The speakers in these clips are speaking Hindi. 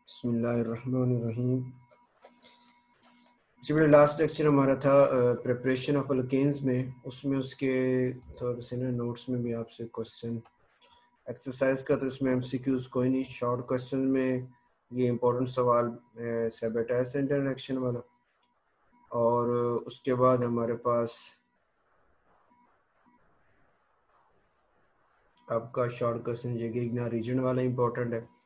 बिस्मिल्लाहिर्रहमानिर्रहीम। जी मेरा लास्ट लेक्चर हमारा था प्रिपरेशन ऑफ अल्केन्स में, उसमें उसके थोड़े से ना नोट्स में भी आपसे क्वेश्चन एक्सरसाइज का, तो इसमें एमसीक्यूज कोई नहीं, शॉर्ट क्वेश्चन में ये इंपॉर्टेंट सवाल सेबेटाइज सेंटर रिएक्शन वाला, और उसके बाद हमारे पास आपका शॉर्ट क्वेश्चन ये गिगना रीजन वाला इंपॉर्टेंट है,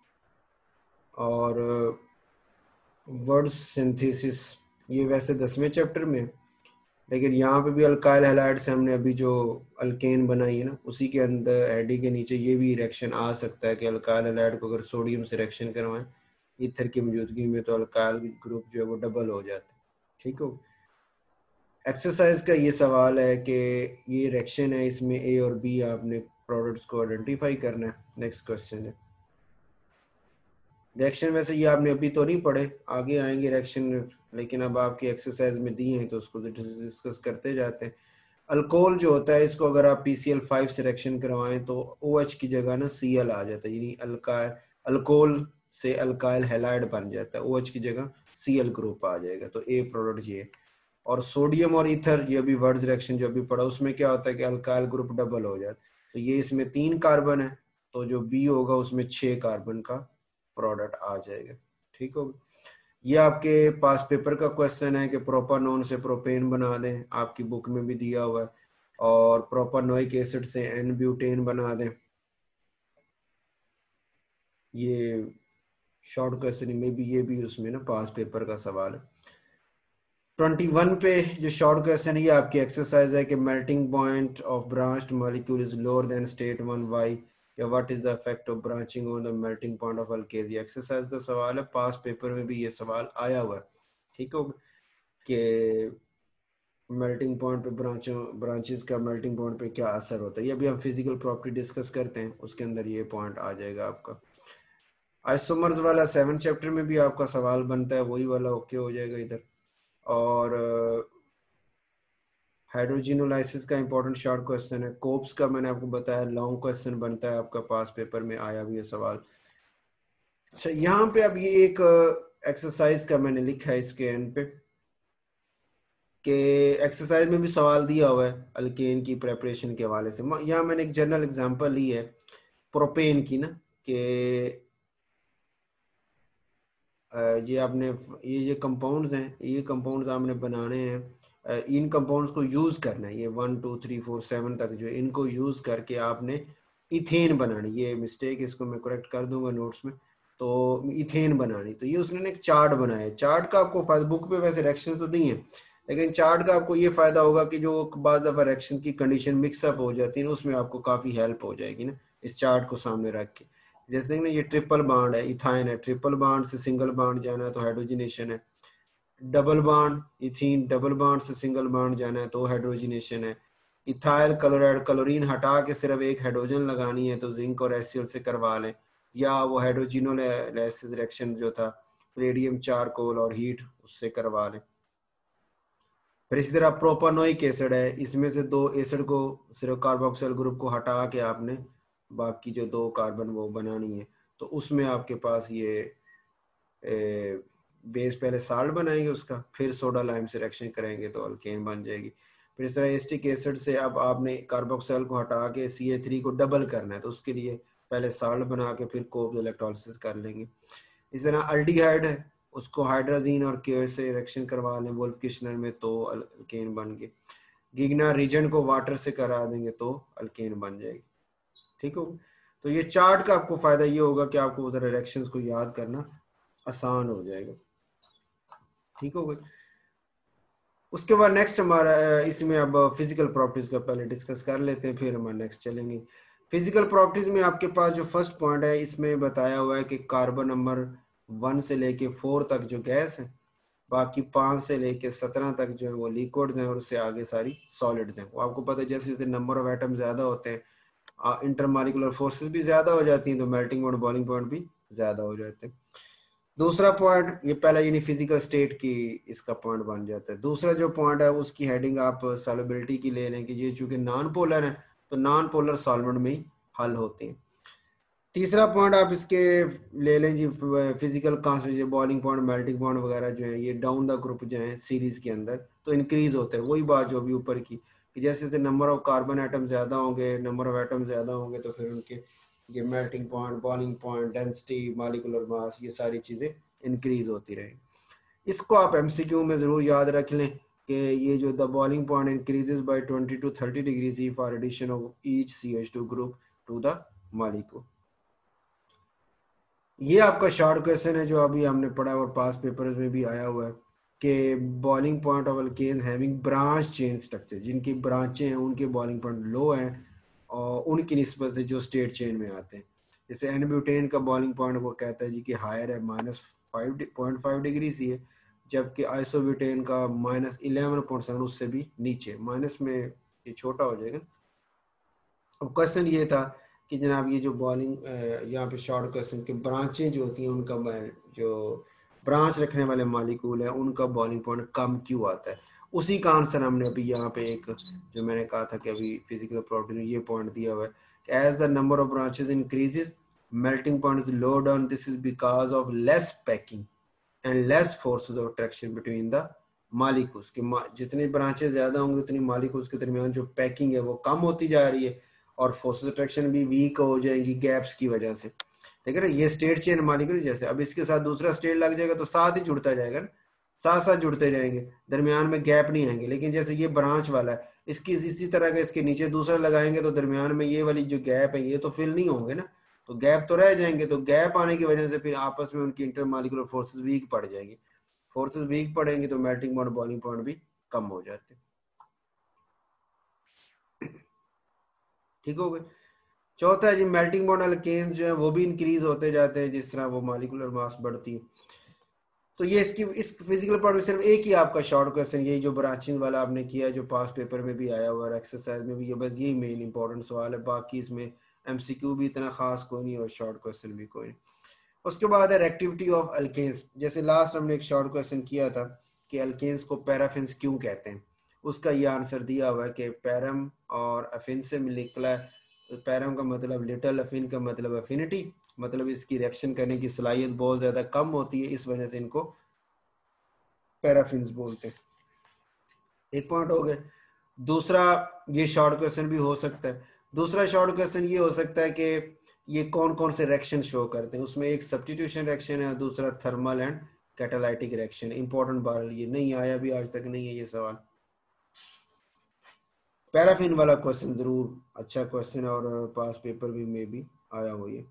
और वर्ड सिंथेसिस ये वैसे 10वें चैप्टर में, लेकिन यहाँ पे भी अल्काइल हैलाइड से हमने अभी जो अल्केन बनाई है ना, उसी के अंदर एडी के नीचे ये भी रिएक्शन आ सकता है कि अल्काइल हैलाइड को अगर सोडियम से रिएक्शन करवाएं ईथर की मौजूदगी में, तो अल्काइल ग्रुप जो है वो डबल हो जाता है। ठीक हो। एक्सरसाइज का ये सवाल है कि ये रिएक्शन है, इसमें ए और बी आपने प्रोडक्ट्स को आइडेंटिफाई करना है। नेक्स्ट क्वेश्चन है रिएक्शन, वैसे ये आपने अभी तो नहीं पढ़े, आगे आएंगे रिएक्शन, लेकिन अब आपकी एक्सरसाइज में दी हैं तो उसको डिस्कस करते जाते हैं। अल्कोहल जो होता है, इसको अगर आप PCl5 से रिएक्शन करवाएं तो OH की जगह ना Cl आ जाता है, यानी अल्काइल अल्कोहल से अल्काइल हैलाइड बन जाता है, OH की जगह Cl ग्रुप आ जाएगा, तो ए प्रोडक्ट ये। और सोडियम और ईथर, ये भी वर्ड्स रिएक्शन जो अभी पढ़ा, उसमें क्या होता है कि अल्काइल ग्रुप डबल हो जाता है, तो ये इसमें 3 कार्बन है, तो जो बी होगा उसमें 6 कार्बन का प्रोडक्ट आ जाएगा। ठीक होगा। ये आपके पास पेपर का क्वेश्चन है कि प्रोपानोन से प्रोपेन बना दें, आपकी बुक में भी दिया हुआ है, और प्रोपानोइक एसिड से एन ब्यूटेन बना दें। ये शॉर्ट क्वेश्चन में भी, ये भी उसमें ना पास पेपर का सवाल है। 21 पे जो शॉर्ट क्वेश्चन है, ये आपकी एक्सरसाइज है कि melting point of branched molecule is lower than state 1 why, या what is the effect of branching on the melting point of अल्केज। ये एक्सरसाइज का सवाल है, पास पेपर में भी ये सवाल आया हुआ है। ठीक हो कि मेल्टिंग पॉइंट पे ब्रांचेस का मेल्टिंग पॉइंट पे क्या असर होता है। ये अभी हम फिजिकल प्रॉपर्टी डिस्कस करते हैं, उसके अंदर ये पॉइंट आ जाएगा आपका। आइसोमर्स वाला 7 चैप्टर में भी आपका सवाल बनता है, वही वाला ओके हो जाएगा इधर। और हाइड्रोजिनोलाइसिस का इंपॉर्टेंट शॉर्ट क्वेश्चन है। कोप्स का मैंने आपको बताया लॉन्ग क्वेश्चन बनता है, आपका पास पेपर में आया भी है सवाल। अच्छा, यहाँ पे अब ये एक एक्सरसाइज का मैंने लिखा है इसके एंड पे, कि एक्सरसाइज में भी सवाल दिया हुआ है अल्केन की प्रेपरेशन के हवाले से। यहाँ मैंने एक जनरल एग्जांपल ली है प्रोपेन की ना, कि ये आपने ये कंपाउंड्स हैं, ये कंपाउंड्स आपने बनाने हैं, इन कंपाउंड्स को यूज करना है, ये 1 2 3 4 7 तक जो इनको यूज करके आपने इथेन बनानी। ये मिस्टेक, इसको मैं करेक्ट कर दूंगा नोट्स में। तो इथेन बनानी, तो ये उसने एक चार्ट बनाया है। चार्ट का आपको बुक पे वैसे रिएक्शंस तो दी हैं, लेकिन चार्ट का आपको ये फायदा होगा कि जो बाद दफा रिएक्शन की कंडीशन मिक्सअप हो जाती है ना, उसमें आपको काफी हेल्प हो जाएगी ना, इस चार्ट को सामने रख के। जैसे ना ये ट्रिपल बॉन्ड है, इथाइन है, ट्रिपल बॉन्ड से सिंगल बॉन्ड जाना है तो हाइड्रोजनेशन है। Double bond ethene, double bond से सिंगल बॉन्ड जाना है तो हाइड्रोजनेशन है। इथाइल क्लोराइड, क्लोरीन हटा के सिर्फ एक हाइड्रोजन लगानी है तो जिंक और HCl से करवा लें, या वो हाइड्रोजिनोलाइसिस रिएक्शन जो था रेडियम चारकोल और हीट, उससे करवा लें। फिर इसी तरह प्रोपानोइक एसिड है, इसमें से 2 एसिड को सिर्फ कार्बोक्सिल ग्रुप को हटा के आपने बाकी जो 2 कार्बन वो बनानी है, तो उसमें आपके पास ये बेस पहले साल्ट बनाएंगे उसका, फिर सोडा लाइम से रिएक्शन करेंगे तो अल्केन बन जाएगी। फिर इस तरह एसिटिक एसिड से अब आपने कार्बोक्सिल को हटा के CH3 को डबल करना है, तो उसके लिए पहले साल्ट बना के फिर कोप इलेक्ट्रोलिसिस कर लेंगे। इस तरह अल्डिहाइड है, उसको हाइड्रोजीन और के से रिएक्शन करवा लें वोल्फ किश्नर में तो अल्केन बन गए। गिगना रीजन को वाटर से करा देंगे तो अल्केन बन जाएगी। ठीक हो। तो ये चार्ट का आपको फायदा ये होगा कि आपको उधर रिएक्शंस को याद करना आसान हो जाएगा। ठीक हो गई। उसके बाद नेक्स्ट हमारा इसमें अब फिजिकल प्रॉपर्टीज का पहले डिस्कस कर लेते हैं, फिर हम नेक्स्ट चलेंगे। फिजिकल प्रॉपर्टीज में आपके पास जो फर्स्ट पॉइंट है, इसमें बताया हुआ है कि कार्बन नंबर 1 से लेके 4 तक जो गैस है, बाकी 5 से लेके 17 तक जो है वो लिक्विड्स हैं, और उससे आगे सारी सॉलिड्स हैं। वो आपको पता है जैसे जैसे नंबर ऑफ एटम ज्यादा होते हैं, इंटरमॉलिक्यूलर फोर्सेस भी ज्यादा हो जाती हैं, तो मेल्टिंग पॉइंट बॉइलिंग पॉइंट भी ज्यादा हो जाते हैं। दूसरा पॉइंट, ये पहला यानी फिजिकल स्टेट की इसका पॉइंट बन जाता है। दूसरा जो पॉइंट है उसकी हेडिंग आप सॉल्युबिलिटी की ले लें कि ये चूंकि नॉन पोलर है तो नॉन पोलर सॉल्वेंट में ही हल होते हैं। तीसरा पॉइंट आप इसके ले लें जी, physical concentration, boiling point, melting point वगैरह जो है ये डाउन द ग्रुप जो है सीरीज के अंदर तो इंक्रीज होते हैं। वही बात जो अभी ऊपर की कि जैसे जैसे नंबर ऑफ कार्बन एटम ज्यादा होंगे, नंबर ऑफ एटम ज्यादा होंगे तो फिर उनके ये melting point, boiling point, density, molecular mass, ये सारी चीजें इंक्रीज होती रहेंगी। इसको आप एमसीक्यू में जरूर याद रख लें कि ये जो the boiling point increases by 20 to 30 degree C for addition of each CH2 group to the molecule. ये आपका शॉर्ट क्वेश्चन है जो अभी हमने पढ़ा और पास पेपर्स में भी आया हुआ है कि boiling point of alkanes having branch chain structure, जिनकी ब्रांचें हैं उनके बॉइलिंग पॉइंट लो हैं और उनकी निस्बत से जो स्टेट चेन में आते हैं। जैसे एन ब्यूटेन का बॉइलिंग पॉइंट वो कहता है जी कि हायर है, -5.5 डिग्री सी है, जबकि आइसोब्यूटेन का -11.7, उससे भी नीचे, माइनस में ये छोटा हो जाएगा। अब क्वेश्चन ये था कि जनाब ये जो बॉलिंग यहाँ पे शॉर्ट क्वेश्चन के ब्रांचें जो होती हैं उनका जो ब्रांच रखने वाले मालिक्यूल है उनका बॉलिंग पॉइंट कम क्यों आता है। उसी का आंसर हमने अभी यहाँ पे एक जो मैंने कहा था कि अभी फिजिकल प्रॉपर्टी में ये पॉइंट दिया हुआ है कि as the number of branches increases melting point is low down, this is because of less packing and less forces of attraction between the molecules. कि जितनी ब्रांचेस ज्यादा होंगी उतनी मालिक्यूल्स के दरमियान जो पैकिंग है वो कम होती जा रही है और फोर्सेस अट्रैक्शन भी वीक हो जाएंगी गैप्स की वजह से। ठीक है ना, ये स्टेट चेन मॉलिक्यूल जैसे अब इसके साथ दूसरा स्टेट लग जाएगा तो साथ ही जुड़ता जाएगा ना, साथ साथ जुड़ते जाएंगे, दरमियान में गैप नहीं आएंगे। लेकिन जैसे ये ब्रांच वाला है, इसकी इसी तरह का इसके नीचे दूसरा लगाएंगे तो दरमियान में ये वाली जो गैप है ये तो फिल नहीं होंगे ना, तो गैप तो रह जाएंगे। तो गैप आने की वजह से फिर आपस में उनकी इंटरमॉलिक्यूलर फोर्सेस वीक पड़ जाएंगी, फोर्सेस वीक पड़ेंगी तो मेल्टिंग पॉइंट, बॉइलिंग पॉइंट भी कम हो जाते हैं। ठीक हो गए। चौथा है जी मेल्टिंग पॉइंट अल्केन्स जो है वो भी इंक्रीज होते जाते हैं जिस तरह वो मॉलिक्यूलर मास बढ़ती है। तो ये इसकी इस फिजिकल पार्ट में सिर्फ एक ही आपका शॉर्ट क्वेश्चन, यही जो ब्रांचिंग वाला आपने किया जो पास पेपर में भी आया हुआ है, एक्सरसाइज में भी, ये बस यही मेन इंपॉर्टेंट सवाल है। बाकी इसमें एमसीक्यू भी इतना खास कोई नहीं और शॉर्ट क्वेश्चन भी कोई नहीं। उसके बाद है एक्टिविटी ऑफ अल्केन्स। जैसे लास्ट हमने एक शॉर्ट क्वेश्चन किया था कि अल्केन्स को पैराफिन्स क्यों कहते हैं, उसका ये आंसर दिया हुआ है कि पैरम और अफिन से निकला है। पैरम का मतलब लिटिल, अफिन का मतलब अफिनिटी, मतलब इसकी रिएक्शन करने की सलाहियत बहुत ज्यादा कम होती है, इस वजह से इनको पैराफिन्स बोलते हैं। एक पॉइंट हो गया। दूसरा ये शॉर्ट क्वेश्चन भी हो सकता है, दूसरा शॉर्ट क्वेश्चन ये हो सकता है कि ये कौन कौन से रिएक्शन शो करते हैं, उसमें एक सब्स्टिट्यूशन रिएक्शन है, दूसरा thermal and catalytic reaction. Important बार ये नहीं आया भी आज तक नहीं है ये सवाल। पैराफिन वाला क्वेश्चन जरूर अच्छा क्वेश्चन और पास पेपर भी में भी आया हुआ है।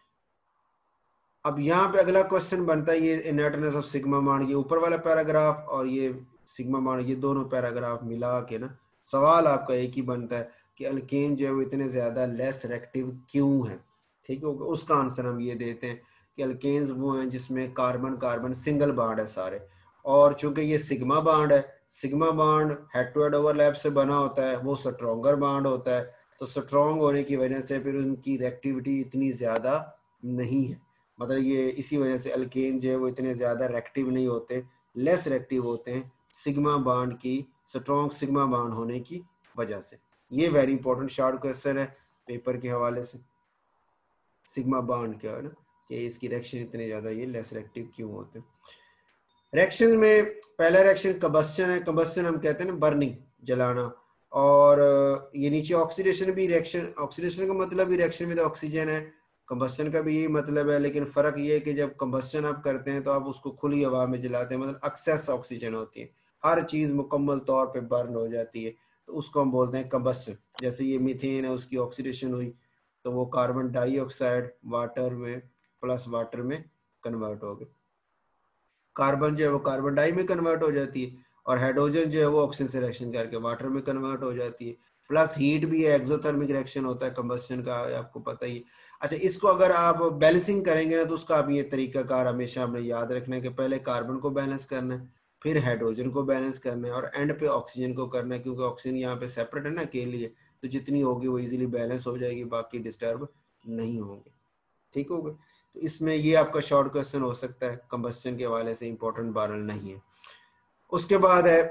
अब यहाँ पे अगला क्वेश्चन बनता है ये इनर्टनेस ऑफ सिग्मा मान, ये ऊपर वाला पैराग्राफ और ये सिग्मा मान, ये दोनों पैराग्राफ मिला के ना सवाल आपका एक ही बनता है कि अल्केन जो है वो इतने ज्यादा लेस रिएक्टिव क्यों है। ठीक है, उसका आंसर हम ये देते हैं कि अल्केन्स वो हैं जिसमें कार्बन कार्बन सिंगल बॉन्ड है सारे, और चूंकि ये सिग्मा बॉन्ड है, sigma bond head to head overlap से बना होता है, वो स्ट्रॉन्गर बॉन्ड होता है, तो स्ट्रॉन्ग होने की वजह से फिर उनकी रिएक्टिविटी इतनी ज्यादा नहीं है। मतलब ये इसी वजह से अल्केन जो है वो इतने ज्यादा रिएक्टिव नहीं होते, लेस रिएक्टिव होते हैं सिग्मा बॉन्ड की, स्ट्रॉन्ग सिग्मा बॉन्ड होने की वजह से। ये वेरी इंपॉर्टेंट शॉर्ट क्वेश्चन है पेपर के हवाले से, सिग्मा बॉन्ड क्या है ना कि इसकी रिएक्शन इतने ज्यादा ये लेस रिएक्टिव क्यों होते हैं। रिएक्शन में पहला रिएक्शन कंबस्शन है, कंबस्शन हम कहते हैं ना बर्निंग, जलाना, और ये नीचे ऑक्सीडेशन भी रिएक्शन, ऑक्सीडेशन का मतलब भी रिएक्शन विद ऑक्सीजन है, कंबस्शन का भी यही मतलब है। लेकिन फर्क ये है कि जब कंबस्शन आप करते हैं तो आप उसको खुली हवा में जलाते हैं, मतलब एक्सेस ऑक्सीजन होती है, हर चीज मुकम्मल तौर पे बर्न हो जाती है, तो उसको हम बोलते हैं कंबस्शन। जैसे ये मीथेन है उसकी ऑक्सीडेशन हुई तो वो कार्बन डाइऑक्साइड वाटर में प्लस वाटर में कन्वर्ट हो गए, कार्बन जो है वो कार्बन डाई में कन्वर्ट हो जाती है, और हाइड्रोजन जो है वो ऑक्सीजन से रिएक्शन करके वाटर में कन्वर्ट हो जाती है। प्लस हीट भी है, एक्सोथर्मिक रिएक्शन होता है कंबस्शन का, आपको पता ही है। अच्छा, इसको अगर आप बैलेंसिंग करेंगे ना तो उसका आप ये तरीकाकार हमेशा हमने याद रखना है कि पहले कार्बन को बैलेंस करना है, फिर हाइड्रोजन को बैलेंस करना है, और एंड पे ऑक्सीजन को करना है, क्योंकि ऑक्सीजन यहाँ पे सेपरेट है ना के लिए, तो जितनी होगी वो इजीली बैलेंस हो जाएगी, बाकी डिस्टर्ब नहीं होंगे। ठीक होगा। तो इसमें ये आपका शॉर्ट क्वेश्चन हो सकता है, कंबस्शन के हवाले से इंपॉर्टेंट बारल नहीं है। उसके बाद है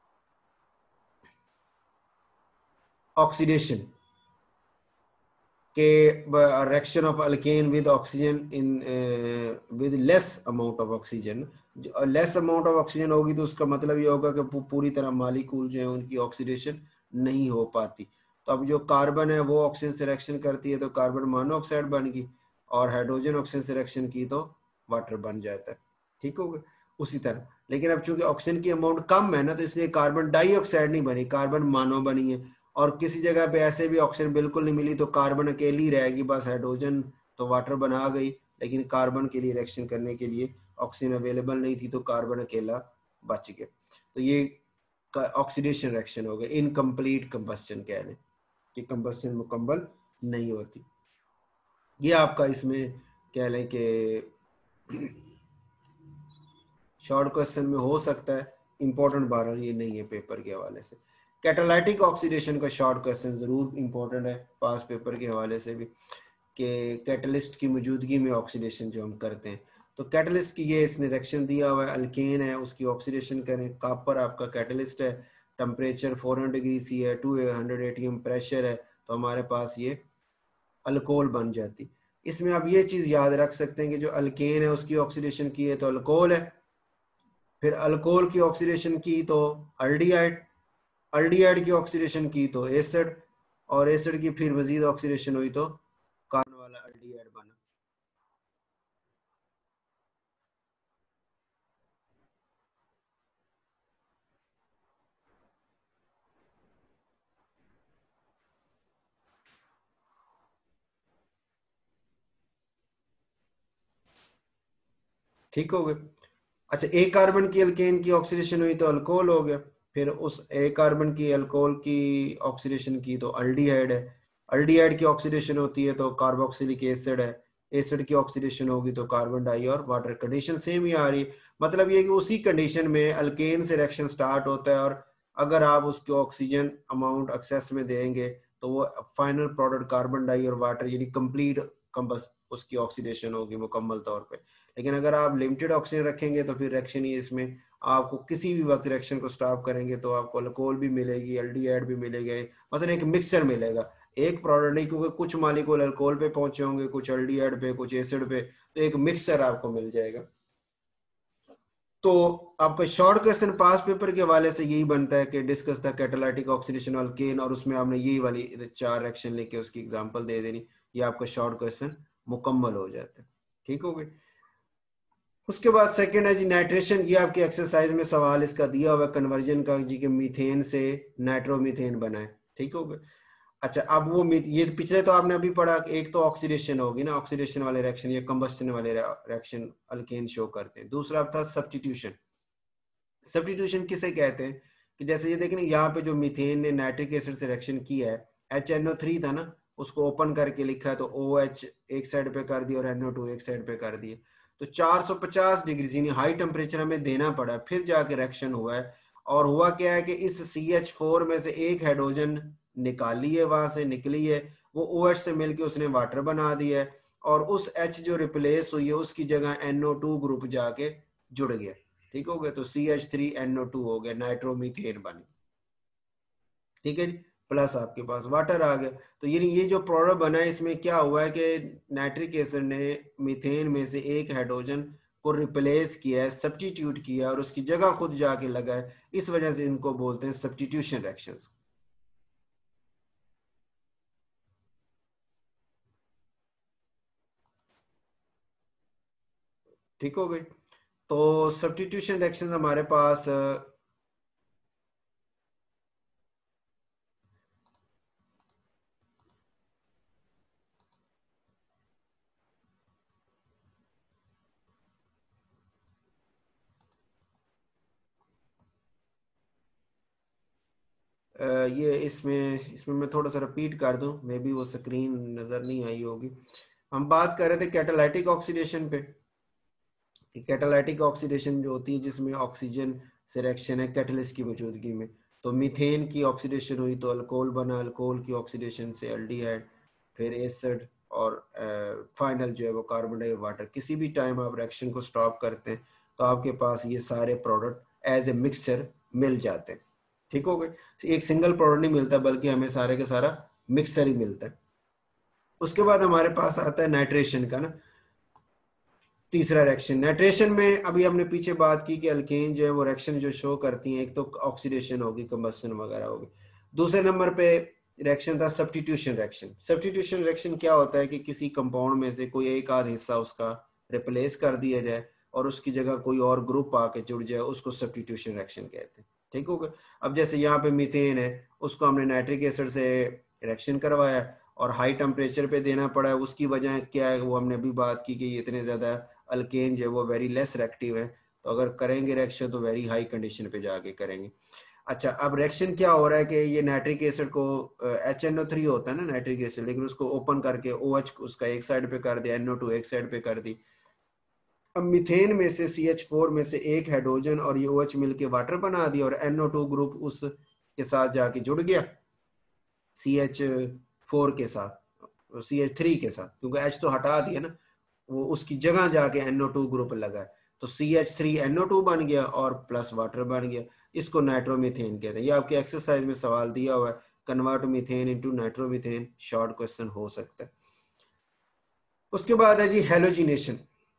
ऑक्सीडेशन। के reaction of alkane with oxygen in with less amount of oxygen, less amount of oxygen होगी तो उसका मतलब ये होगा कि पूरी तरह मालिक्यूल जो है उनकी ऑक्सीडेशन नहीं हो पाती। तो अब जो कार्बन है वो ऑक्सीजन से रिएक्शन करती है तो कार्बन मोनोऑक्साइड बन गई, और हाइड्रोजन ऑक्सीजन से रिएक्शन की तो वाटर बन जाता है। ठीक हो गया। उसी तरह लेकिन अब चूंकि ऑक्सीजन की अमाउंट कम है ना, तो इसलिए कार्बन डाइऑक्साइड नहीं बनी, कार्बन मोनो बनी है। और किसी जगह पे ऐसे भी ऑक्सीजन बिल्कुल नहीं मिली तो कार्बन अकेली रहेगी, बस हाइड्रोजन तो वाटर बना गई, लेकिन कार्बन के लिए रिएक्शन करने के लिए ऑक्सीजन अवेलेबल नहीं थी तो कार्बन अकेला बच गया। तो ये ऑक्सीडेशन रिएक्शन हो गया, इनकम्प्लीट कंबस्शन कह लें कि कंबस्शन मुकम्मल नहीं होती। ये आपका इसमें कह लें कि शॉर्ट क्वेश्चन में हो सकता है, इंपॉर्टेंट बारह ये नहीं है पेपर के हवाले से। कैटालाइटिक ऑक्सीडेशन का शॉर्ट क्वेश्चन जरूर इंपॉर्टेंट है पास पेपर के हवाले से भी, कि कैटलिस्ट की मौजूदगी में ऑक्सीडेशन जो हम करते हैं। तो कैटलिस्ट की ये इसने रिएक्शन दिया हुआ है, अल्केन है उसकी ऑक्सीडेशन करें, कापर आपका कैटलिस्ट है, टेम्परेचर 400 डिग्री सी है, 200 एटीएम प्रेशर है, तो हमारे पास ये अल्कोहल बन जाती। इसमें आप ये चीज याद रख सकते हैं कि जो अल्केन है उसकी ऑक्सीडेशन की है तो अल्कोहल है, फिर अल्कोहल की ऑक्सीडेशन की तो अल्डिहाइड, अल्डिहाइड की ऑक्सीडेशन की तो एसिड, और एसिड की फिर मजीद ऑक्सीडेशन हुई तो कार्बन वाला अल्डिहाइड बना। ठीक हो गए। अच्छा, एक कार्बन की अल्केन की ऑक्सीडेशन हुई तो अल्कोहल हो गया, फिर उस एक कार्बन की अल्कोहल की ऑक्सीडेशन की तो अल्डिहाइड है, अल्डिहाइड की ऑक्सीडेशन होती है तो कार्बोक्सिलिक एसिड है, एसिड की ऑक्सीडेशन होगी तो कार्बन डाई और वाटर, कंडीशन सेम ही आ रही है। मतलब ये कि उसी कंडीशन में अल्केन से रिएक्शन स्टार्ट होता है, और अगर आप उसको ऑक्सीजन अमाउंट एक्सेस में देंगे तो वो फाइनल प्रोडक्ट कार्बन डाई और वाटर यानी कंप्लीट कंबस उसकी ऑक्सीडेशन होगी मुकम्मल तौर पे। लेकिन अगर आप लिमिटेड ऑक्सीजन रखेंगे तो फिर रिएक्शन ही इसमें आपको किसी भी वक्त रिएक्शन को स्टॉप करेंगे तो आपको अल्कोहल भी मिलेगी, एल्डिहाइड भी मिलेगा, मतलब एक मिक्सचर मिलेगा, एक प्रोडक्ट नहीं, क्योंकि कुछ मालिक्यूल अल्कोहल पे पहुंचे होंगे, कुछ एल्डिहाइड पे, कुछ एसिड पे, तो एक मिक्सचर आपको मिल जाएगा। तो आपका शॉर्ट क्वेश्चन पास पेपर के हवाले से यही बनता है कि discuss the catalytic oxidation alkane, और उसमें आपने यही वाली 4 रिएक्शन लेके उसकी एग्जांपल दे देनी, ये आपका शॉर्ट क्वेश्चन मुकम्मल हो जाता है। ठीक हो गई। उसके बाद सेकंड है जी नाइट्रेशन, ये आपकी एक्सरसाइज में सवाल इसका दिया हुआ कन्वर्जन का जी, के मीथेन से नाइट्रोमीथेन बना है। ठीक हो गया। अच्छा, अब वो ये पिछले तो आपने अभी पढ़ा, एक तो ऑक्सीडेशन होगी ना, ऑक्सीडेशन वाले रिएक्शन या कंबस्शन वाले रिएक्शन अल्केन शो करते हैं। दूसरा था सब्स्टिट्यूशन। सब्स्टिट्यूशन किसे कहते हैं कि जैसे ये देखें यहाँ पे जो मीथेन ने नाइट्रिक एसिड से रिएक्शन किया है, HNO3 था ना, उसको ओपन करके लिखा है तो OH एक साइड पे कर दिया और NO2 एक साइड पे कर दिए, तो 450 डिग्री यानी हाई टेम्परेचर हमें देना पड़ा, फिर जाके रिएक्शन हुआ है। और हुआ क्या है कि इस CH4 में से एक हाइड्रोजन निकाली है, वहां से निकली है, वो OH से मिलके उसने वाटर बना दिया है, और उस H जो रिप्लेस हुई है उसकी जगह NO2 ग्रुप जाके जुड़ गया। ठीक हो गया, तो CH3NO2 हो गया, नाइट्रोमीथेन बन। ठीक है जी, प्लस आपके पास वाटर आ गया। तो ये जो प्रोडक्ट बना है इसमें क्या हुआ है कि नाइट्रिक एसिड ने मीथेन में से एक हाइड्रोजन को रिप्लेस किया है, सब्स्टिट्यूट किया और उसकी जगह खुद जाके लगा है, इस वजह से इनको बोलते हैं सब्स्टिट्यूशन रिएक्शंस। ठीक हो गई। तो सब्स्टिट्यूशन रिएक्शंस हमारे पास ये इसमें इसमें मैं थोड़ा सा रिपीट कर दूं, मे बी वो स्क्रीन नजर नहीं आई होगी। हम बात कर रहे थे कैटालाइटिक ऑक्सीडेशन पे, कि कैटालाइटिक ऑक्सीडेशन जो होती है जिसमें ऑक्सीजन से रिएक्शन है कैटलिस्ट की मौजूदगी में, तो मीथेन की ऑक्सीडेशन हुई तो अल्कोहल बना, अल्कोहल की ऑक्सीडेशन से एल्डिहाइड, फिर एसिड, और फाइनल जो है वो कार्बन डाई वाटर। किसी भी टाइम आप रिएक्शन को स्टॉप करते हैं तो आपके पास ये सारे प्रोडक्ट एज ए मिक्सचर मिल जाते हैं। ठीक हो गए। एक सिंगल प्रोडक्ट नहीं मिलता बल्कि हमें सारे के सारा मिक्सचर ही मिलता है। उसके बाद हमारे पास आता है नाइट्रेशन का ना, तीसरा रिएक्शन। नाइट्रेशन में अभी हमने पीछे बात की कि अल्केन जो है वो रिएक्शन जो शो करती हैं, एक तो ऑक्सीडेशन होगी, कंबस्शन वगैरह होगी। दूसरे नंबर पे रिएक्शन था सब्स्टिट्यूशन रिएक्शन। सब्स्टिट्यूशन रिएक्शन क्या होता है कि किसी कंपाउंड में से कोई एक आध हिस्सा उसका रिप्लेस कर दिया जाए और उसकी जगह कोई और ग्रुप आके जुड़ जाए, उसको सब्स्टिट्यूशन रिएक्शन कहते हैं। ठीक हो गया। अब जैसे यहाँ पे मीथेन है, उसको हमने नाइट्रिक एसिड से रिएक्शन करवाया और हाई टेम्परेचर पे देना पड़ा है। उसकी वजह क्या है वो हमने अभी बात की कि ये इतने ज्यादा अल्केन जो है वो वेरी लेस रिएक्टिव है, तो अगर करेंगे रिएक्शन तो वेरी हाई कंडीशन पे जाके करेंगे। अच्छा, अब रिएक्शन क्या हो रहा है कि ये नाइट्रिक एसिड को HNO3 होता है ना नाइट्रिक एसिड, लेकिन उसको ओपन करके OH उसका एक साइड पे कर दिया, NO2 एक साइड पे कर दी। अब मीथेन में से CH4 में से एक हाइड्रोजन और ये OH मिलके वाटर बना दिया और NO2 ग्रुप उस के साथ जाके जुड़ गया CH4 के साथ, CH3 के साथ, क्योंकि H तो हटा दिया ना, वो उसकी जगह जाके NO2 ग्रुप लगा है, तो CH3NO2 बन गया और प्लस वाटर बन गया। इसको नाइट्रोमीथेन कहते हैं। ये आपके एक्सरसाइज में सवाल दिया हुआ है, convert methane into nitromethane, short question हो सकता है। उसके बाद है जी हेलोजिनेशन।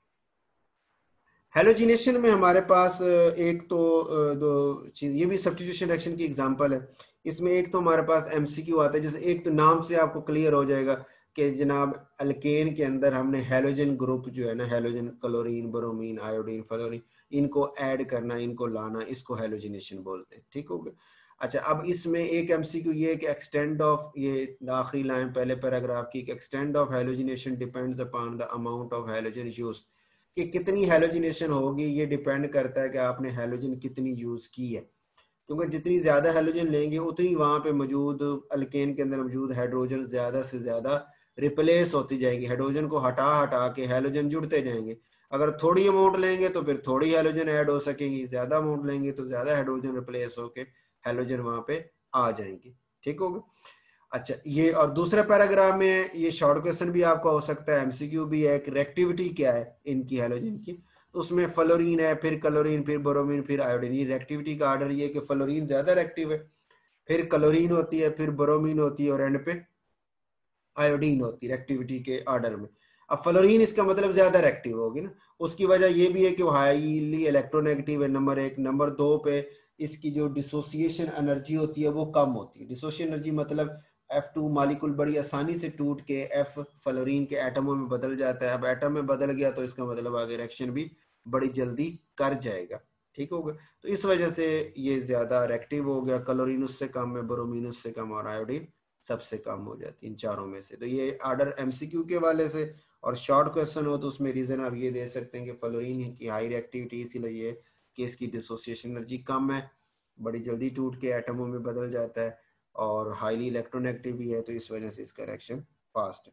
हेलोजिनेशन में हमारे पास एक तो दो चीज, ये भी सब्स्टिट्यूशन रिएक्शन की एग्जांपल है। इसमें एक तो हमारे पास MCQ आता है, जैसे एक तो नाम से आपको क्लियर हो जाएगा कि जनाब अल्केन के अंदर हमने हेलोजन ग्रुप जो है ना, halogen chlorine, bromine, iodine, fluorine, इनको ऐड करना, इनको लाना, इसको हेलोजिनेशन बोलते हैं। ठीक हो गया। अच्छा, अब इसमें एक MCQ ये कि एक्सटेंड ऑफ, ये आखिरी लाइन पहले पैराग्राफ की, extend of halogenation depends upon the amount of halogen used, कि कितनी हेलोजिनेशन होगी ये डिपेंड करता है कि आपने हेलोजन कितनी यूज की है, क्योंकि जितनी ज्यादा हेलोजन लेंगे उतनी वहां पे मौजूद अल्केन के अंदर मौजूद हाइड्रोजन ज्यादा से ज्यादा रिप्लेस होती जाएगी। हाइड्रोजन को हटा हटा के हेलोजन जुड़ते जाएंगे। अगर थोड़ी अमाउंट लेंगे तो फिर थोड़ी हेलोजन ऐड हो सकेगी, ज्यादा अमाउंट लेंगे तो ज्यादा हाइड्रोजन रिप्लेस होके हेलोजन वहां पे आ जाएंगे। ठीक होगा। अच्छा, ये और दूसरे पैराग्राफ में ये शॉर्ट क्वेश्चन भी आपका हो सकता है, MCQ भी है कि रिएक्टिविटी क्या है इनकी हेलोजन की। तो उसमें फ्लोरीन है, फिर क्लोरीन, फिर ब्रोमीन, फिर आयोडीन। ये रिएक्टिविटी का आर्डर ये कि फ्लोरीन ज्यादा रिएक्टिव है, फिर क्लोरीन होती है, फिर ब्रोमीन होती है और एंड पे आयोडीन होती है रिएक्टिविटी के आर्डर में। अब फ्लोरीन इसका मतलब ज्यादा रिएक्टिव होगी ना, उसकी वजह ये भी है कि वो हाईली इलेक्ट्रोनेगेटिव है, नंबर एक। नंबर दो पे इसकी जो डिसोसिएशन एनर्जी होती है वो कम होती है। डिसोसिएशन एनर्जी मतलब F2 मालिक्यूल बड़ी आसानी से टूट के F फ्लोरीन के एटमों में बदल जाता है। अब एटम में बदल गया तो इसका मतलब आगे रिएक्शन भी बड़ी जल्दी कर जाएगा। ठीक होगा। तो इस वजह से ये ज्यादा रिएक्टिव हो गया। क्लोरीन उससे कम है, ब्रोमीन उससे कम और आयोडीन सबसे कम हो जाती है इन चारों में से। तो ये आर्डर MCQ के वाले से। और शॉर्ट क्वेश्चन हो तो उसमें रीजन आप ये दे सकते हैं कि फ्लोरीन की हाई रिएक्टिविटी इसीलिए कि इसकी डिसोसिएशन एनर्जी कम है, बड़ी जल्दी टूट के एटमों में बदल जाता है और हाईली इलेक्ट्रोनेगेटिव भी है, तो इस वजह से इसका रिएक्शन फास्ट है।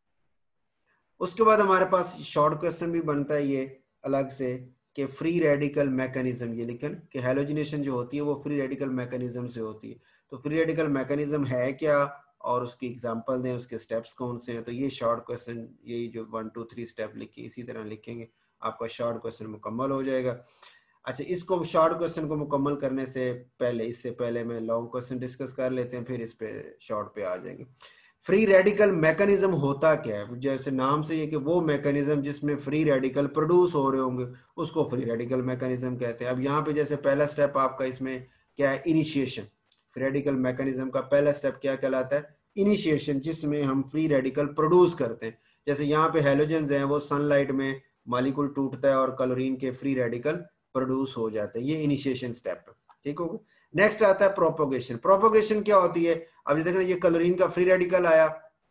उसके बाद हमारे पास शॉर्ट क्वेश्चन भी बनता है ये अलग से कि फ्री रेडिकल मैकेनिज्म, ये लिखन कि हेलोजिनेशन जो होती है वो फ्री रेडिकल मैकेनिज्म से होती है। तो फ्री रेडिकल मैकेनिज्म है क्या और उसकी एग्जांपल दें, उसके स्टेप्स कौन से हैं। तो ये शॉर्ट क्वेश्चन, यही जो 1 2 3 स्टेप लिखी इसी तरह लिखेंगे, आपका शॉर्ट क्वेश्चन मुकम्मल हो जाएगा। अच्छा, इसको शॉर्ट क्वेश्चन को मुकम्मल करने से पहले, इससे पहले मैं लॉन्ग क्वेश्चन डिस्कस कर लेते हैं, फिर इस पे शॉर्ट पे आ जाएंगे। फ्री रेडिकल मैकेनिज्म होता क्या है, जैसे नाम से ये कि वो मैकेनिज्म जिसमें फ्री रेडिकल प्रोड्यूस हो रहे होंगे उसको फ्री रेडिकल मैकेनिज्म कहते हैं। अब यहाँ पे जैसे पहला स्टेप आपका इसमें क्या है, इनिशिएशन। फ्री रेडिकल मैकेनिज्म का पहला स्टेप क्या कहलाता है, इनिशिएशन, जिसमें हम फ्री रेडिकल प्रोड्यूस करते हैं। जैसे यहाँ पे हेलोजेंस हैं, वो सनलाइट में मॉलिक्यूल टूटता है और क्लोरीन के फ्री रेडिकल प्रोड्यूस हो जाते हैं, ये इनिशिएशन स्टेप है। ठीक होगा। नेक्स्ट आता है प्रोपोगेशन। प्रोपोगेशन क्या होती है, अब देखना ये क्लोरीन का फ्री रेडिकल आया,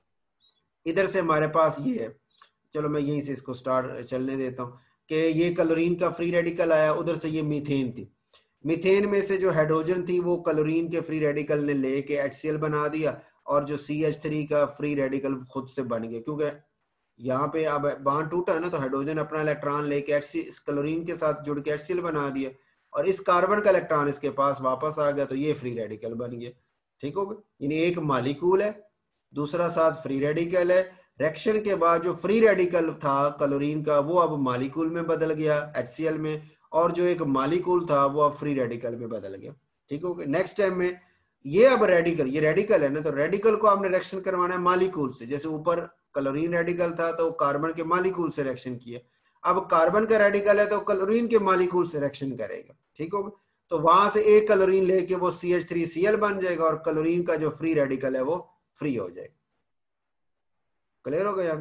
इधर से हमारे पास ये है, चलो मैं यहीं से इसको स्टार्ट चलने देता हूँ कि ये क्लोरीन का फ्री रेडिकल आया, उधर से ये मीथेन थी। मीथेन में से जो हाइड्रोजन थी वो क्लोरीन के फ्री रेडिकल ने लेके HCl बना दिया और जो CH3 का फ्री रेडिकल खुद से बन गया, क्योंकि यहाँ पे अब बांड टूटा है ना, तो हाइड्रोजन अपना इलेक्ट्रॉन लेके क्लोरीन के साथ जुड़ के HCl बना दिया और इस कार्बन का इलेक्ट्रॉन इसके पास वापस आ गया, तो ये फ्री रेडिकल बन गया। ठीक होगा। यानी एक मॉलिक्यूल है, दूसरा साथ फ्री रेडिकल है। रिएक्शन के बाद जो फ्री रेडिकल था क्लोरीन का वो अब मॉलिक्यूल में बदल गया HCl में, और जो एक मॉलिक्यूल था वो अब फ्री रेडिकल में बदल गया। ठीक होगा। नेक्स्ट टाइम में ये अब रेडिकल, ये रेडिकल है ना, तो रेडिकल को आपने रिएक्शन करवाना है मॉलिक्यूल से। जैसे ऊपर क्लोरीन रेडिकल था तो कार्बन के मॉलिक्यूल से रिएक्शन किया। अब कार्बन का रेडिकल है तो क्लोरीन के मॉलिक्यूल से रिएक्शन करेगा, ठीक होगा। तो वहां से एक क्लोरीन लेके वो CH3Cl बन जाएगा और क्लोरीन का जो फ्री रेडिकल है वो फ्री हो जाएगा। क्लियर हो गया?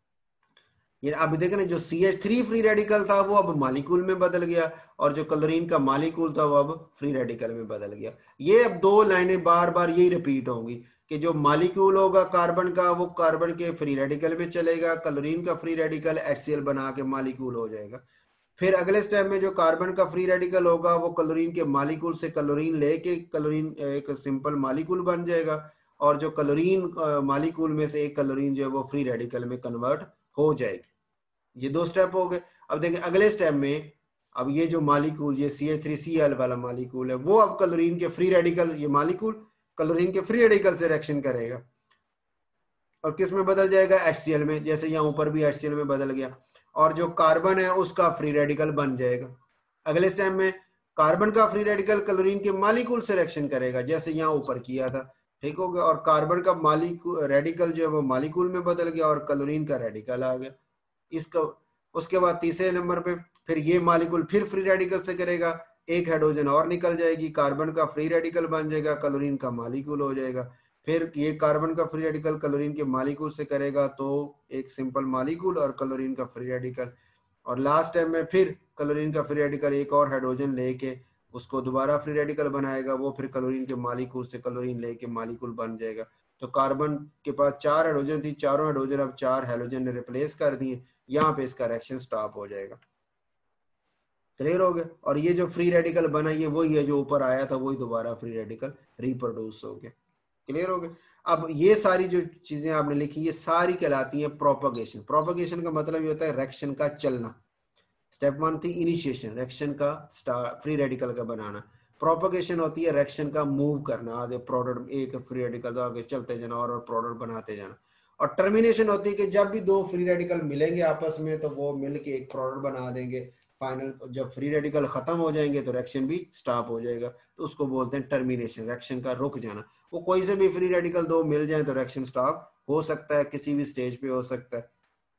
ये अब देखें ना, जो CH3 फ्री रेडिकल था वो अब मॉलिक्यूल में बदल गया और जो क्लोरीन का मॉलिक्यूल था वो अब फ्री रेडिकल में बदल गया। ये अब दो लाइनें बार बार यही रिपीट होंगी कि जो मॉलिक्यूल होगा कार्बन का वो कार्बन के फ्री रेडिकल में चलेगा, क्लोरीन का फ्री रेडिकल HCl बना के मॉलिक्यूल हो जाएगा। फिर अगले स्टेप में जो कार्बन का फ्री रेडिकल होगा वो क्लोरीन के मॉलिक्यूल से क्लोरीन लेके क्लोरीन एक सिंपल मॉलिक्यूल बन जाएगा और जो क्लोरीन मॉलिक्यूल में से एक क्लोरीन जो है वो फ्री रेडिकल में कन्वर्ट हो जाएगी। ये दो स्टेप हो गए। अब देखें अगले स्टेप में, अब ये जो मॉलिक्यूल ये CH3Cl वाला मॉलिक्यूल है वो अब क्लोरीन के फ्री रेडिकल, ये मॉलिक्यूल क्लोरीन के फ्री रेडिकल से रिएक्शन करेगा और किस में बदल जाएगा? HCl में, जैसे यहाँ ऊपर भी HCl में बदल गया और जो कार्बन है उसका फ्री रेडिकल बन जाएगा। अगले स्टेप में कार्बन का फ्री रेडिकल क्लोरीन के मॉलिक्यूल से रिएक्शन करेगा जैसे यहाँ ऊपर किया था, ठीक हो गया। और कार्बन का मॉलिक्यूल रेडिकल जो है वो मॉलिक्यूल में बदल गया और क्लोरीन का रेडिकल आ गया इसका। उसके बाद तीसरे नंबर पे फिर ये मॉलिक्यूल फिर फ्री रेडिकल से करेगा, एक हाइड्रोजन और निकल जाएगी, कार्बन का फ्री रेडिकल बन जाएगा, क्लोरीन का मॉलिक्यूल हो जाएगा। फिर ये कार्बन का फ्री रेडिकल क्लोरीन के मॉलिक्यूल से करेगा तो एक सिंपल मॉलिक्यूल और क्लोरीन का फ्री रेडिकल। और लास्ट टाइम में फिर क्लोरीन का फ्री रेडिकल एक और हाइड्रोजन लेके उसको दोबारा फ्री रेडिकल बनाएगा, वो फिर क्लोरीन के मॉलिक्यूल से क्लोरीन लेके मॉलिक्यूल बन जाएगा। तो कार्बन के पास 4 हाइड्रोजन थी, चारों हाइड्रोजन अब 4 हाइड्रोजन ने रिप्लेस कर दिए, यहाँ पे इसका रिएक्शन स्टॉप हो जाएगा। क्लियर हो गया? और ये जो फ्री रेडिकल बना ये वही है जो ऊपर आया था, वही दोबारा फ्री रेडिकल रिप्रोड्यूस हो गया। क्लियर हो गया? अब ये सारी जो चीजें आपने लिखी ये सारी कहलाती हैं प्रोपगेशन। प्रोपगेशन का मतलब ये होता है रिएक्शन का चलना। स्टेप 1 थी इनिशिएशन, रिएक्शन का फ्री रेडिकल का बनाना। प्रोपगेशन होती है रिएक्शन का मूव करना, आगे प्रोडक्ट एक फ्री रेडिकल आगे चलते जाना और प्रोडक्ट बनाते जाना। और टर्मिनेशन होती है कि जब भी दो फ्री रेडिकल मिलेंगे आपस में तो वो मिलके एक प्रोडक्ट बना देंगे। फाइनल जब फ्री रेडिकल खत्म हो जाएंगे तो रिएक्शन भी स्टॉप हो जाएगा, तो उसको बोलते हैं टर्मिनेशन, रिएक्शन का रुक जाना। वो कोई से भी फ्री रेडिकल दो मिल जाए तो रिएक्शन स्टॉप हो सकता है, किसी भी स्टेज पे हो सकता है।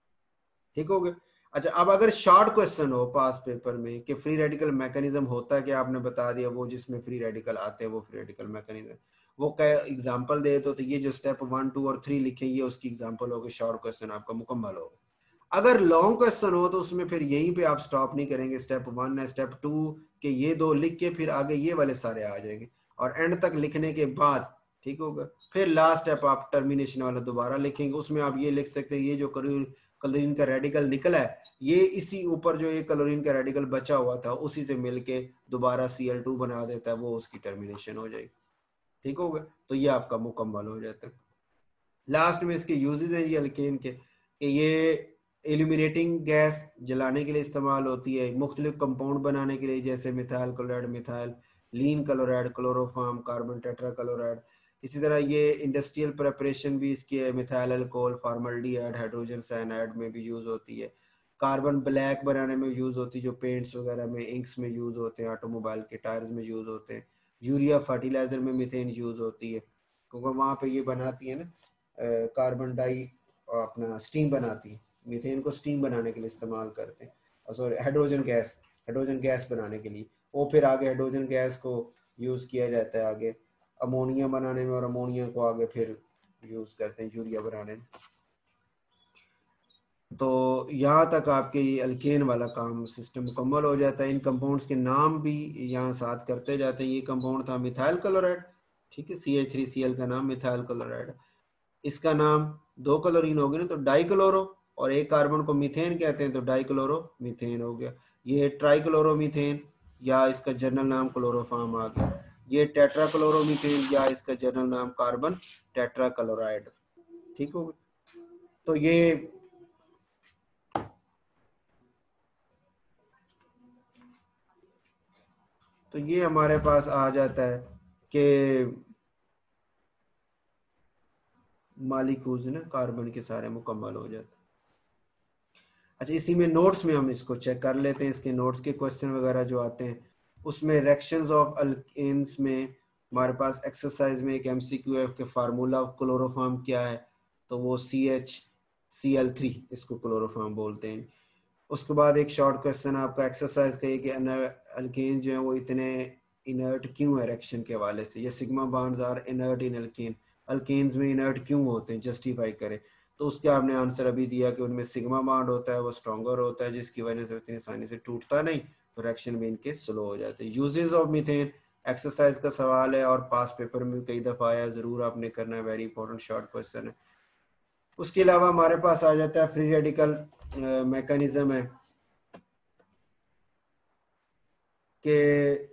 ठीक हो गया? अच्छा, अब अगर शॉर्ट क्वेश्चन हो पास पेपर में कि फ्री रेडिकल मैकेनिज्म होता है कि आपने बता दिया वो जिसमें फ्री रेडिकल आते हैं वो फ्री रेडिकल मैकेनिज्म, वो क्या एग्जांपल दे तो ये जो स्टेप 1, 2 और 3 लिखे ये उसकी एग्जांपल होगी, शॉर्ट क्वेश्चन आपका मुकम्मल होगा। अगर लॉन्ग क्वेश्चन हो तो उसमें फिर यहीं पे आप स्टॉप नहीं करेंगे, स्टेप 1 है स्टेप 2 के ये दो लिख के फिर आगे ये वाले सारे आ जाएंगे और एंड तक लिखने के बाद ठीक होगा फिर लास्ट स्टेप आप टर्मिनेशन वाला दोबारा लिखेंगे। उसमें आप ये लिख सकते हैं ये जो क्लोरीन का रेडिकल निकला है ये इसी ऊपर जो ये क्लोरीन का रेडिकल बचा हुआ था उसी से मिलके दोबारा Cl2 बना देता है, वो उसकी टर्मिनेशन हो जाएगी। ठीक होगा? तो ये आपका मुकम्मल हो जाता है। लास्ट में इसके यूजेस हैं ये अल्केन के कि ये एल्यूमिनेटिंग गैस जलाने के लिए इस्तेमाल होती है, मुख्तलिफ कंपाउंड बनाने के लिए जैसे methyl chloride, methylene chloride, chloroform, carbon tetrachloride. इसी तरह ये इंडस्ट्रियल प्रिपरेशन भी इसके methyl alcohol, formaldehyde, hydrogen cyanide में भी यूज होती है। कार्बन ब्लैक बनाने में यूज होती है, जो पेंट्स वगैरह में इंक्स में यूज होते हैं, ऑटोमोबाइल के टायर्स में यूज होते हैं। यूरिया फर्टिलाइजर में मीथेन यूज होती है क्योंकि वहाँ पे ये बनाती है ना कार्बन डाई अपना स्टीम बनाती है, मीथेन को स्टीम बनाने के लिए इस्तेमाल करते हैं, और सॉरी हाइड्रोजन गैस बनाने के लिए। वो फिर आगे हाइड्रोजन गैस को यूज़ किया जाता है आगे अमोनिया बनाने में और अमोनिया को आगे फिर यूज़ करते हैं यूरिया बनाने में। तो यहाँ तक आपके ये अल्केन वाला काम सिस्टम मुकम्मल हो जाता है। इन कंपाउंड्स के नाम भी यहाँ साथ करते जाते हैं। ये कंपाउंड था मिथाइल क्लोराइड, ठीक है, CH3Cl का नाम मिथाइल क्लोराइड। इसका नाम दो क्लोरीन हो गए ना तो डाइक्लोरो, और एक कार्बन को मीथेन कहते हैं तो डाइक्लोरो मीथेन हो गया। ये ट्राइक्लोरोमीथेन या इसका जनरल नाम क्लोरोफॉर्म आ गया। ये टेट्राक्लोरोमीथेन या इसका जनरल नाम कार्बन टेट्राक्लोराइड। ठीक हो गया? तो ये हमारे पास आ जाता है कि मॉलिक्यूल्स ना कार्बन के सारे मुकम्मल हो जाते हैं। अच्छा, इसी में नोट्स में हम इसको चेक कर लेते हैं, इसके नोट्स के क्वेश्चन वगैरह जो आते हैं उसमें रिएक्शंस ऑफ अल्केन्स में हमारे पास एक्सरसाइज में एक MCQ है कि फार्मूला ऑफ क्लोरोफॉर्म क्या है, तो वो CH Cl3, इसको क्लोरोफॉर्म बोलते हैं। उसके बाद एक शॉर्ट क्वेश्चन आपका एक्सरसाइज का, कि अल्केन जो है वो इतने इनर्ट क्यों है रिएक्शन के हवाले से, ये sigma bonds are inert in alkane, alkanes में इनर्ट क्यों होते हैं, जस्टिफाई करें। तो उसके आपने आंसर अभी दिया कि उनमें सिग्मा बॉन्ड होता है, वो स्ट्रॉन्गर होता है, जिसकी वजह से इतनी आसानी से टूटता नहीं, तो रिएक्शन में इनके स्लो हो जाते हैं। यूजेस ऑफ मीथेन एक्सरसाइज का सवाल है और पास पेपर में कई दफ़ा आया, ज़रूर आपने करना है, वेरी इंपॉर्टेंट शॉर्ट क्वेश्चन है। उसके अलावा हमारे पास आ जाता है फ्री रेडिकल मैकेनिज्म है कि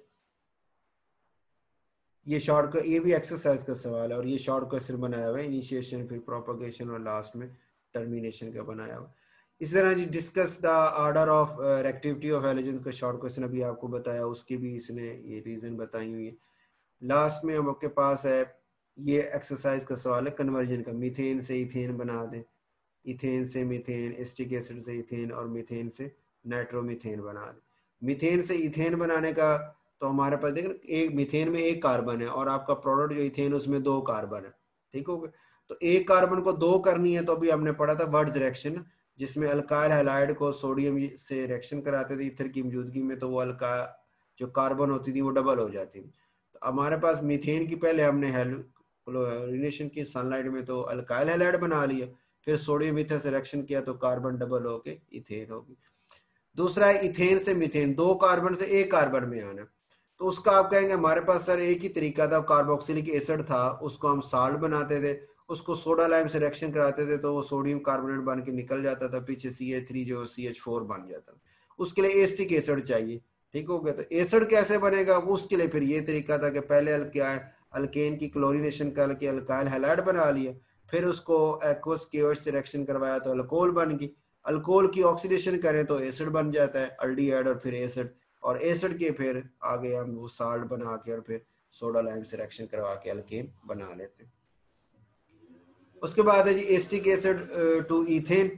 ये भी एक्सरसाइज का सवाल है और ये शॉर्ट क्वेश्चन बनाया हुआ है, इनिशिएशन फिर प्रोपगेशन और लास्ट में टर्मिनेशन का बनाया हुआ। इस तरह जी discuss the order of reactivity of halogens का शॉर्ट क्वेश्चन अभी आपको बताया, उसकी भी इसने ये रीजन बताई हुई है। लास्ट में हम आपके पास है ये एक्सरसाइज का सवाल है कन्वर्जन का, मीथेन से इथेन बना दें, इथेन से मीथेन, एसिटिक एसिड से इथेन और मीथेन से नाइट्रोमीथेन बना दें। मीथेन से इथेन बनाने का तो हमारे पास देखें, एक मीथेन में एक कार्बन है और आपका प्रोडक्ट जो इथेन उसमें दो कार्बन है, ठीक हो गया। तो एक कार्बन को दो करनी है, तो अभी हमने पढ़ा था वर्ड्स रिएक्शन, जिसमें अल्काइल हैलाइड को सोडियम से रिएक्शन कराते थे ईथर की मौजूदगी में, तो वो अल्का जो कार्बन होती थी वो डबल हो जाती थी। तो हमारे पास मीथेन की पहले हमने क्लोरीनेशन की सनलाइट में, तो अल्काइल हैलाइड बना लिया, फिर सोडियम ईथर से रिएक्शन किया तो कार्बन डबल होके इथेन होगी। दूसरा है इथेन से मीथेन, दो कार्बन से एक कार्बन में आना, तो उसका आप कहेंगे हमारे पास सर एक ही तरीका था, कार्बोक्सिलिक एसिड था, उसको हम साल्ट बनाते थे, उसको सोडा लाइम से रिएक्शन कराते थे तो वो सोडियम कार्बोनेट बन के निकल जाता था, पीछे CH3 जो CH4 बन जाता था। उसके लिए एसिटिक एसिड चाहिए, ठीक हो गया। तो एसिड कैसे बनेगा, उसके लिए फिर ये तरीका था कि पहले क्या है, अल्केन की क्लोरीनेशन करके अल्काइल हैलाइड बना लिया, फिर उसको एक्वस केओएच से रिएक्शन करवाया तो अल्कोहल बन गई, अल्कोहल की ऑक्सीडेशन करें तो एसिड बन जाता है, अल्डिहाइड और फिर एसिड, और एसिड के फिर आगे हम वो साल्ट बना के और फिर सोडा लाइम से रिएक्शन करवा के अल्केन बना लेते हैं। उसके बाद है जी acetic acid to ethane,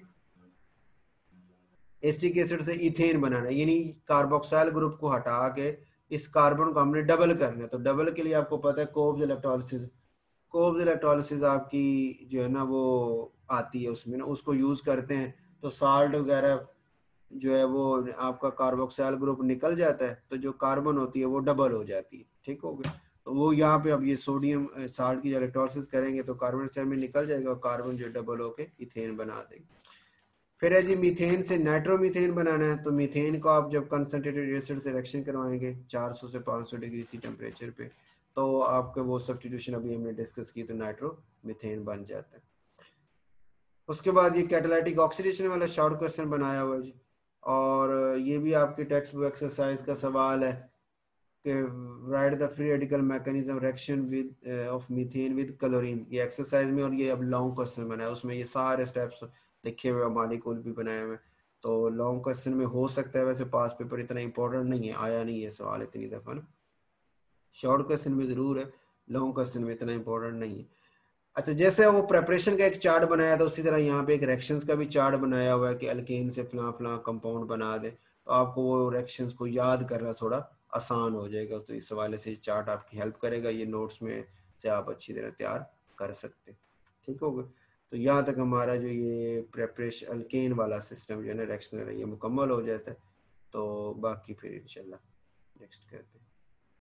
acetic acid से इथेन बनाना, यानी कार्बोक्साइल ग्रुप को हटा के इस कार्बन को हमने डबल करना है। तो डबल के लिए आपको पता है कोब्स इलेक्ट्रोलिसिस, कोब्स इलेक्ट्रोलिसिस आपकी जो है ना वो आती है उसमें ना, उसको यूज करते हैं, तो साल्ट वगैरह जो है वो आपका कार्बोक्साइल ग्रुप निकल जाता है, तो जो कार्बन होती है वो डबल हो जाती है, ठीक हो गया। तो वो यहाँ पे अब ये सोडियम साल्ट की इलेक्ट्रोलिसिस करेंगे तो कार्बन से में निकल जाएगा और कार्बन जो डबल होके इथेन बना देंगे। फिर है जी मीथेन से नाइट्रोमीथेन बनाना है, तो मीथेन को आप जब कंसनट्रेटेड एसिड से रिएक्शन करवाएंगे 400 से 500 डिग्री सी टेम्परेचर पे, तो आपका वो सब्स्टिट्यूशन अभी हमने डिस्कस की, तो नाइट्रोमीथेन बन जाता है। उसके बाद ये कैटालिटिक ऑक्सीडेशन वाला शॉर्ट क्वेश्चन बनाया हुआ है जी, और ये भी आपके टेक्स्ट बुक एक्सरसाइज का सवाल है कि write the free radical mechanism reaction with of methane with chlorine, ये एक्सरसाइज में, और ये अब लॉन्ग क्वेश्चन बनाया उसमें ये सारे स्टेप्स लिखे हुए, मालिकुल भी बनाए हुए, तो लॉन्ग क्वेश्चन में हो सकता है, वैसे पास पेपर इतना इंपॉर्टेंट नहीं है, आया नहीं है सवाल इतनी दफा ना, शॉर्ट क्वेश्चन में जरूर है, लॉन्ग क्वेश्चन में इतना इंपॉर्टेंट नहीं है। अच्छा, जैसे वो प्रेपरेशन का एक चार्ट बनाया था, उसी तरह यहाँ पे एक रिएक्शंस का भी चार्ट बनाया हुआ है कि अल्केन से फला फला कंपाउंड बना दे, तो आपको वो रिएक्शंस को याद करना थोड़ा आसान हो जाएगा, तो इस हवाले से चार्ट आपकी हेल्प करेगा, ये नोट्स में से आप अच्छी तरह तैयार कर सकते हैं, ठीक होगा। तो यहाँ तक हमारा जो ये प्रेपरेशन अल्केन वाला सिस्टम जो है ना रिएक्शन, ये मुकम्मल हो जाता है, तो बाकी फिर इंशाल्लाह नेक्स्ट करते हैं।